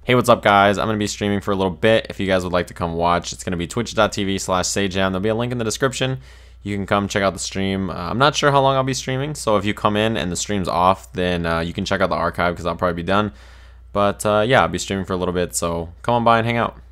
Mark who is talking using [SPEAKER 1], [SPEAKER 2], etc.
[SPEAKER 1] Hey, what's up, guys? I'm going to be streaming for a little bit. If you guys would like to come watch, it's going to be twitch.tv/sajam. There'll be a link in the description. You can come check out the stream. I'm not sure how long I'll be streaming, so if you come in and the stream's off, then you can check out the archive because I'll probably be done. But yeah, I'll be streaming for a little bit, so come on by and hang out.